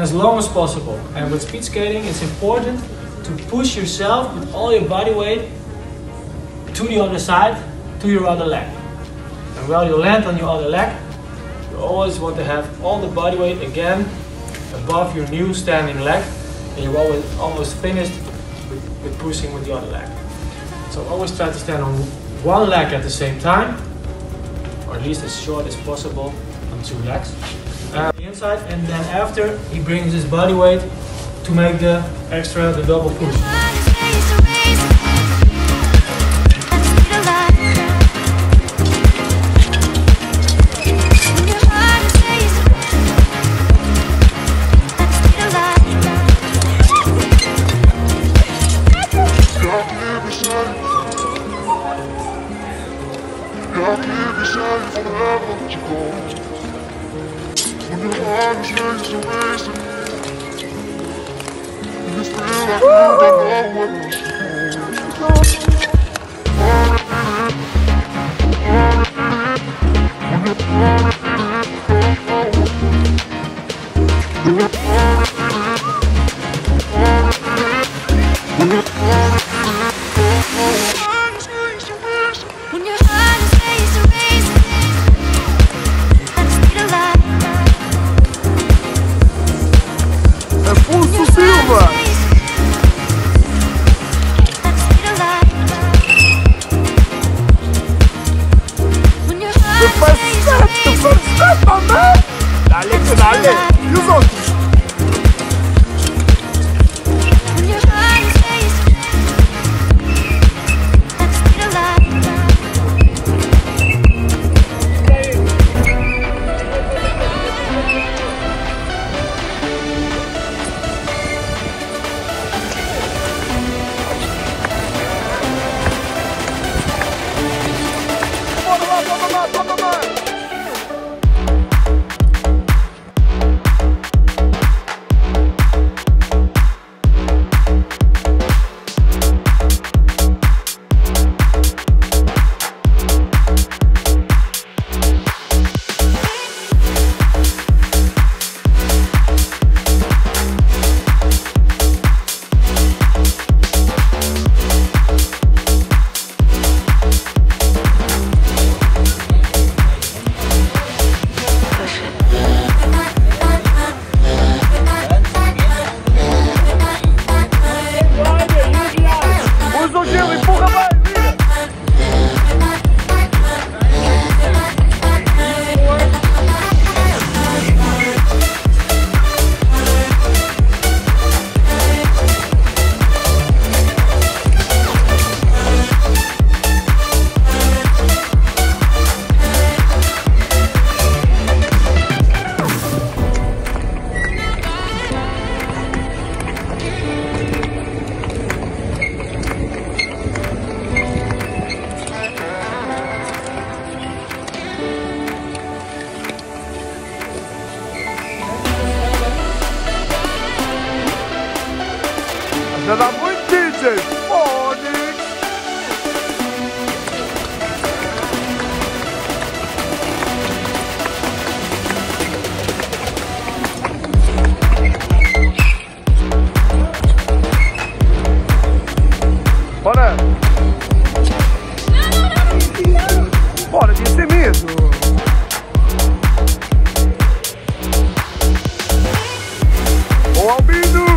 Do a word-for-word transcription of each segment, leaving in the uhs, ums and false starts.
as long as possible. And with speed skating, it's important to push yourself with all your body weight to the other side, to your other leg. And while you land on your other leg, you always want to have all the body weight again above your new standing leg, and you're always almost finished with, with pushing with the other leg. So always try to stand on one leg at the same time, or at least as short as possible on two legs. Uh, the inside, and then after he brings his body weight to make the extra, the double push. Dale, que dale. E os outros? Bora lá, bora lá, bora lá. Dá muito D J, pode! Bora! Bora, tinha que ter medo! Ô Albino!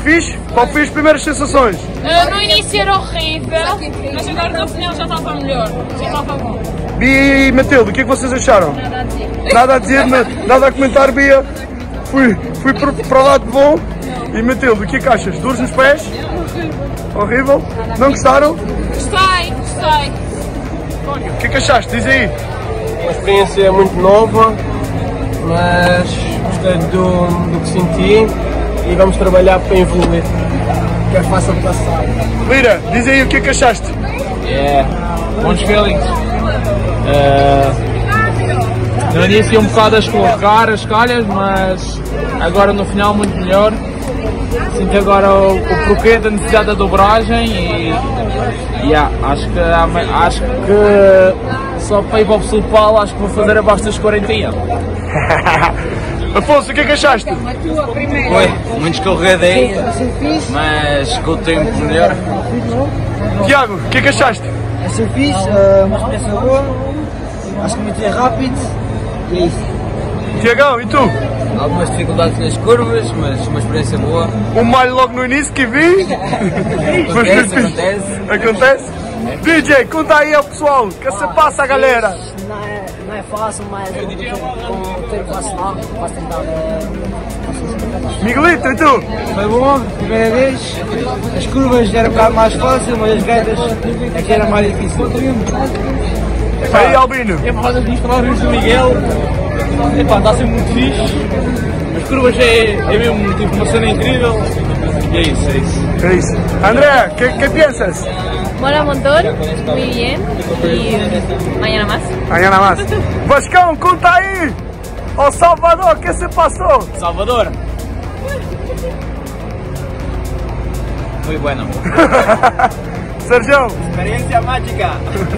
fixe? Qual foi as primeiras sensações? Uh, no início era horrível, mas agora no final já estava melhor, já estava bom. Bia e Matilde, o que é que vocês acharam? Nada a dizer. Nada a dizer, na- nada a comentar, Bia. Fui, fui para, para o lado bom. E Matilde, o que é que achas? Dores nos pés? Horrível? Não gostaram? Gostei, gostei. O que é que achaste? Diz aí. Uma experiência muito nova, mas gostei do, do que senti e vamos trabalhar para evoluir, que é fácil de passar. Lira, diz aí o que é que achaste. É, bons feelings. Uh, no início um bocado a escorregar as calhas, mas agora no final muito melhor. Sinto agora o, o porquê da necessidade da dobragem e yeah, acho, que, acho que só para ir para o Sulpal acho que vou fazer abaixo dos quarenta e um. Afonso, o que é que achaste? Foi muito escorregadeiro, mas com o tempo melhor. Tiago, o que é que achaste? É ser fixe, uh, uma experiência boa, acho que muito é rápido e é isso. Tiagão, e tu? Algumas dificuldades nas curvas, mas uma experiência boa. Um malho logo no início que vi. Mas foi Acontece, fixe. acontece. Acontece? D J, conta aí ao pessoal, que se passa a galera? Não é, não é fácil, mas com o tempo faço lá, faço tentar. Miguelito, e tu? Foi bom, primeira vez, as curvas era um bocado mais fácil, mas as retas é que era mais difícil. Aí, Albino. É para fazer isto lá no São Miguel. Epá, está a ser muito fixe. As curvas é, é mesmo tipo uma cena incrível. E é isso, é isso. É isso. André, ¿qué, qué piensas? Mola un montón, muy bien y mañana más. Mañana más. Vascão, conta aí! Ó Salvador, o que se passou? Salvador. Muito bueno. Sergião. Experiência mágica.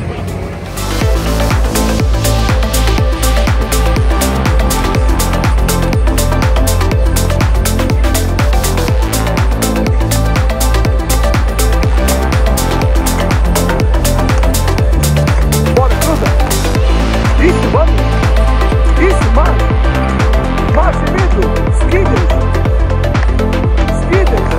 Bora, cruza. Isso, vamos. Isso, mais. Mais, seguido. Seguidas. Seguidas.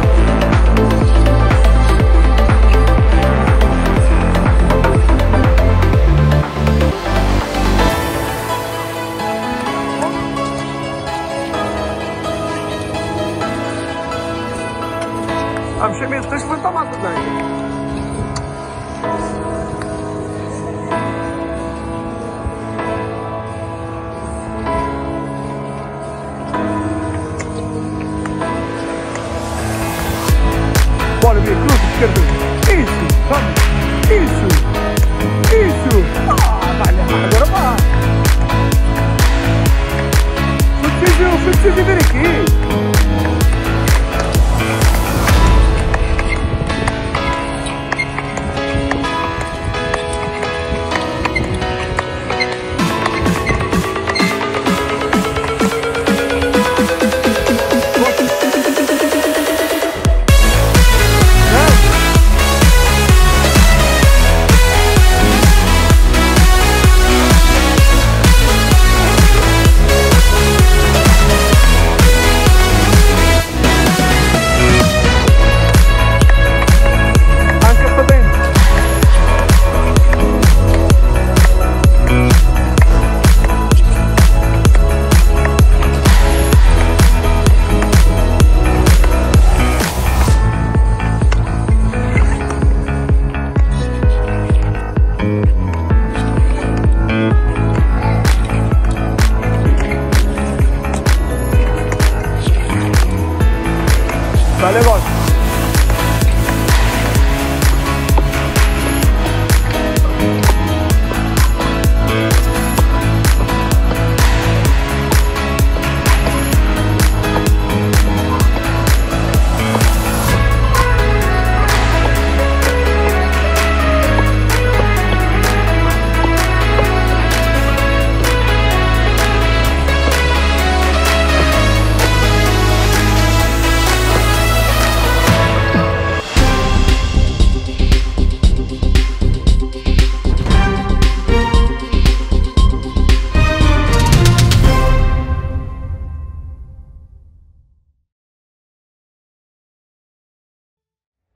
Vamos, Chamito, tens que levantar mais, não é?